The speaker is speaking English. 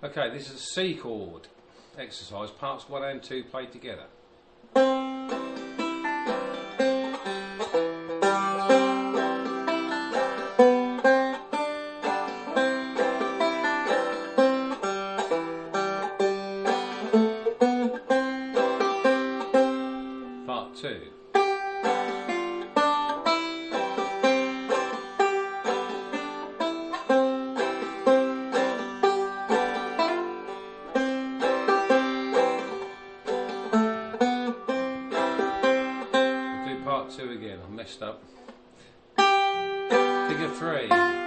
Okay, this is a C chord exercise, parts 1 and 2 played together. Part 2. Part 2 again, I messed up. Figure 3.